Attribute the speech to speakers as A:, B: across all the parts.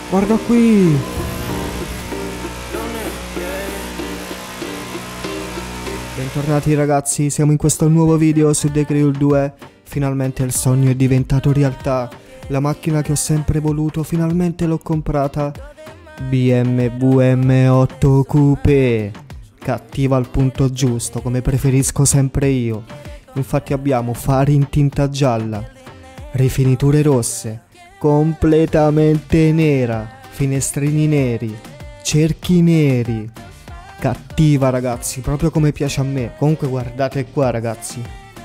A: Guarda qui. Bentornati ragazzi, siamo in questo nuovo video su The Crew 2. Finalmente il sogno è diventato realtà. La macchina che ho sempre voluto, finalmente l'ho comprata. BMW M8 Coupé. Cattiva al punto giusto, come preferisco sempre io. Infatti abbiamo fari in tinta gialla, rifiniture rosse, completamente nera, finestrini neri, cerchi neri. Cattiva ragazzi, proprio come piace a me. Comunque guardate qua ragazzi,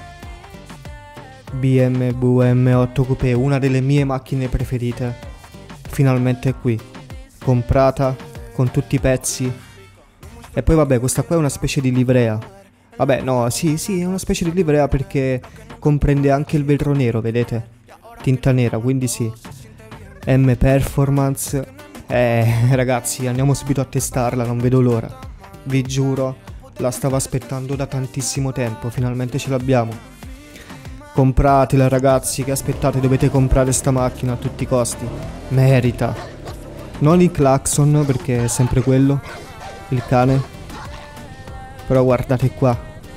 A: BMW M8 Coupé, una delle mie macchine preferite. Finalmente è qui, comprata con tutti i pezzi. E poi vabbè, questa qua è una specie di livrea. Vabbè no, sì, è una specie di livrea perché comprende anche il vetro nero, vedete? Tinta nera, quindi sì. M Performance. Ragazzi, andiamo subito a testarla, non vedo l'ora. Vi giuro, la stavo aspettando da tantissimo tempo, finalmente ce l'abbiamo. Compratela ragazzi, che aspettate, dovete comprare sta macchina a tutti i costi. Merita. Non il clacson, perché è sempre quello, il cane. Però guardate qua.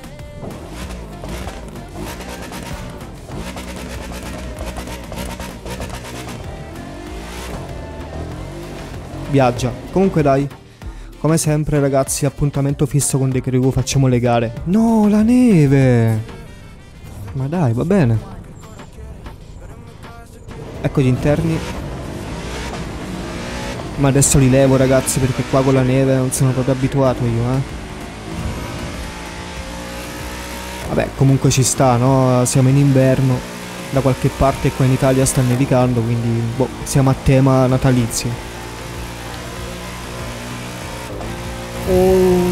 A: Viaggia. Comunque dai, come sempre ragazzi, appuntamento fisso con The Crew, facciamo le gare. No, la neve! Ma dai, va bene. Ecco gli interni. Ma adesso li levo ragazzi, perché qua con la neve non sono proprio abituato io, Vabbè, comunque ci sta, no? Siamo in inverno, da qualche parte qua in Italia sta nevicando, quindi boh, siamo a tema natalizio. Oh.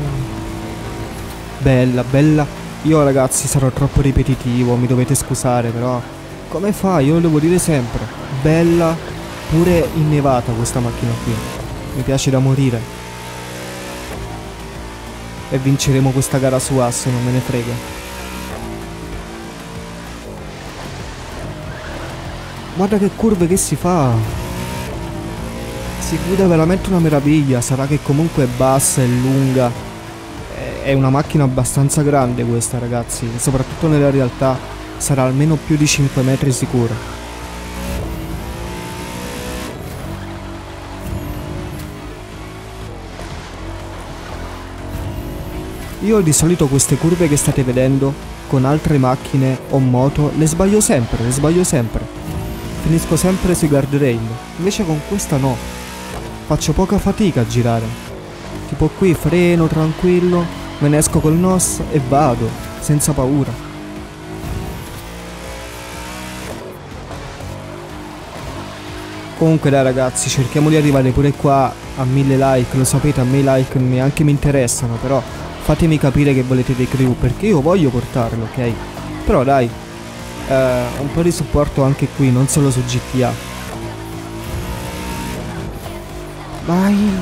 A: Bella, bella. Io ragazzi sarò troppo ripetitivo, mi dovete scusare, però come fai? Io lo devo dire sempre. Bella, pure innevata questa macchina qui. Mi piace da morire. E vinceremo questa gara su asse, non me ne frega. Guarda che curve che si fa. Si guida veramente una meraviglia. Sarà che comunque è bassa e lunga. È una macchina abbastanza grande questa ragazzi. Soprattutto nella realtà sarà almeno più di 5 metri sicuro. Io di solito queste curve che state vedendo con altre macchine o moto le sbaglio sempre. Finisco sempre sui guardrail. Invece con questa no. Faccio poca fatica a girare. Tipo qui freno tranquillo, me ne esco col NOS e vado, senza paura. Comunque dai ragazzi, cerchiamo di arrivare pure qua a 1000 like. Lo sapete, a me i like neanche mi interessano, però fatemi capire che volete The Crew, perché io voglio portarlo, ok? Però dai, un po' di supporto anche qui, non solo su GTA. Vai!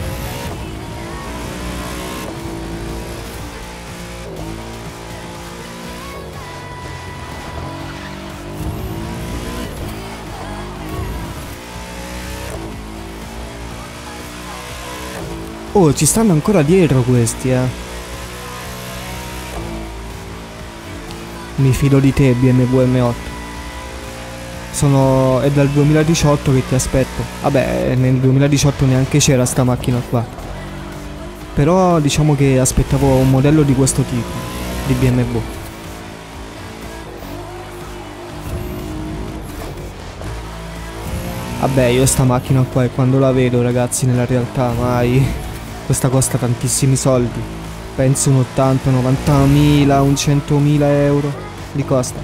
A: Oh, ci stanno ancora dietro questi, Mi fido di te, BMW M8. È dal 2018 che ti aspetto. Vabbè, nel 2018 neanche c'era sta macchina qua. Però diciamo che aspettavo un modello di questo tipo, di BMW. Vabbè, io sta macchina qua e quando la vedo ragazzi nella realtà mai. Questa costa tantissimi soldi. Penso un 80, 90.000, un 100.000 euro li costa.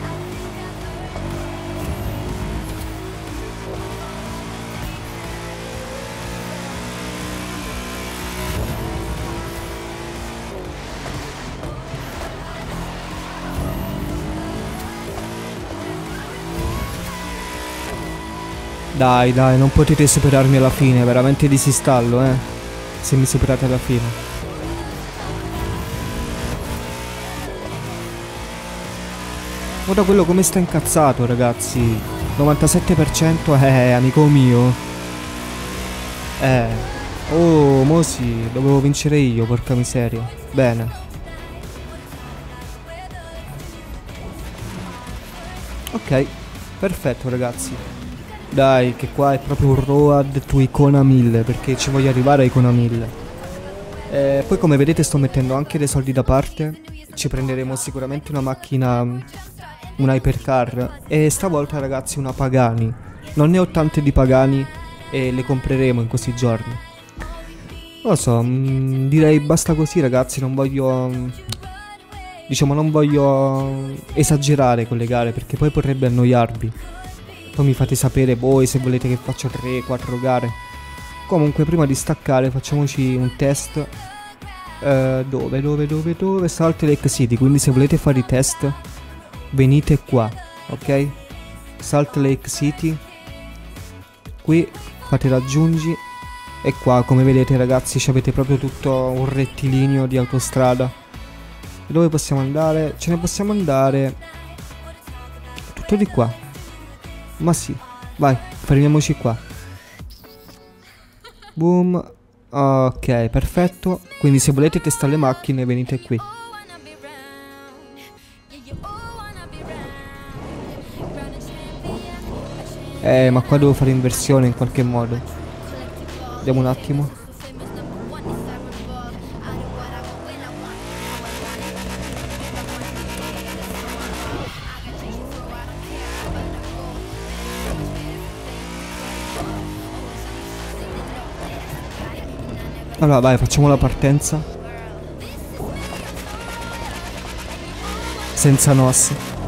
A: Dai, non potete superarmi alla fine, veramente disistallo, se mi superate alla fine. Guarda quello come sta incazzato, ragazzi. 97% amico mio. Oh, mo sì, dovevo vincere io, porca miseria. Bene. Ok, perfetto ragazzi. Dai, che qua è proprio un road to Icona 1000, perché ci voglio arrivare a Icona 1000. Poi come vedete sto mettendo anche dei soldi da parte. Ci prenderemo sicuramente una macchina, una hypercar. E stavolta ragazzi una Pagani. Non ne ho tante di Pagani e le compreremo in questi giorni. Non lo so, direi basta così ragazzi, non voglio... diciamo non voglio esagerare con le gare perché poi potrebbe annoiarvi. Poi mi fate sapere voi se volete che faccia 3-4 gare. Comunque prima di staccare facciamoci un test. Dove? Salt Lake City. Quindi se volete fare i test venite qua, ok? Salt Lake City. Qui fate raggiungi. E qua come vedete ragazzi avete proprio tutto un rettilineo di autostrada. Dove possiamo andare? Ce ne possiamo andare tutto di qua. Ma sì, vai, fermiamoci qua. Boom. Ok, perfetto. Quindi se volete testare le macchine venite qui. Ma qua devo fare inversione in qualche modo. Vediamo un attimo. Allora vai, facciamo la partenza. Senza nos.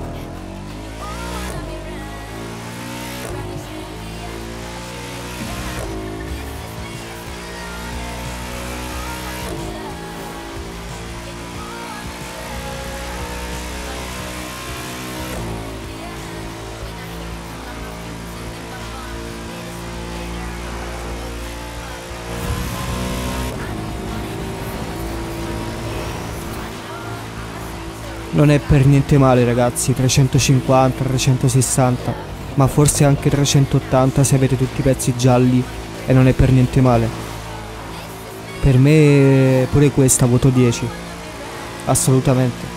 A: Non è per niente male ragazzi, 350, 360, ma forse anche 380 se avete tutti i pezzi gialli e non è per niente male. Per me pure questa voto 10, assolutamente.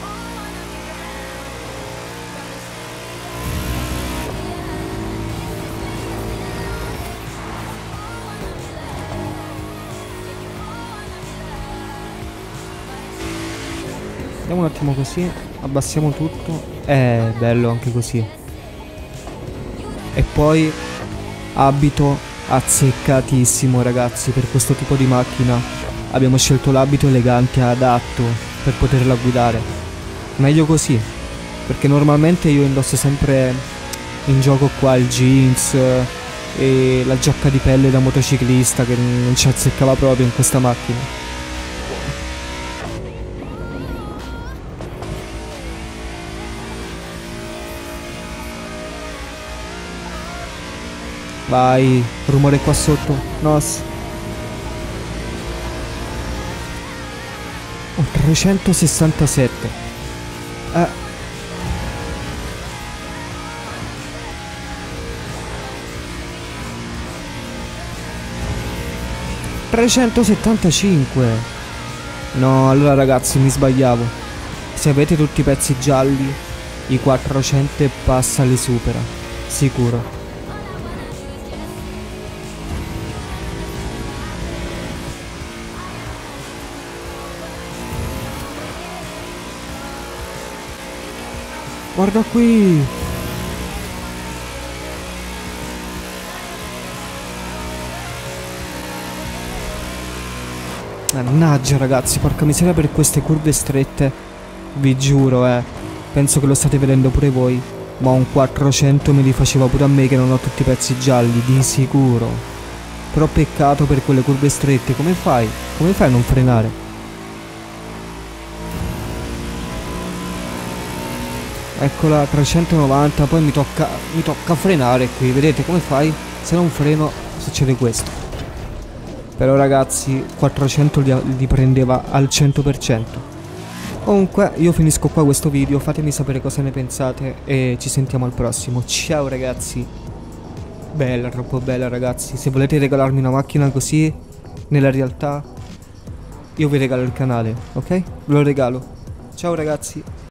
A: Vediamo un attimo così, abbassiamo tutto. Bello anche così. E poi abito azzeccatissimo ragazzi, per questo tipo di macchina abbiamo scelto l'abito elegante adatto per poterla guidare. Meglio così, perché normalmente io indosso sempre in gioco qua il jeans e la giacca di pelle da motociclista che non ci azzeccava proprio in questa macchina. Vai, rumore qua sotto. Nos. Oh, 367. 375. No, allora ragazzi mi sbagliavo. Se avete tutti i pezzi gialli, i 400 e passa li supera. Sicuro. Guarda qui. Mannaggia ragazzi, porca miseria per queste curve strette. Vi giuro penso che lo state vedendo pure voi. Ma un 400 me li faceva pure a me che non ho tutti i pezzi gialli, di sicuro. Però peccato per quelle curve strette. Come fai? Come fai a non frenare? Eccola, 390, poi mi tocca frenare qui, vedete come fai? Se non freno succede questo. Però ragazzi, 400 li prendeva al 100%. Comunque, io finisco qua questo video, fatemi sapere cosa ne pensate e ci sentiamo al prossimo. Ciao ragazzi! Bella, troppo bella ragazzi. Se volete regalarmi una macchina così, nella realtà, io vi regalo il canale, ok? Ve lo regalo. Ciao ragazzi.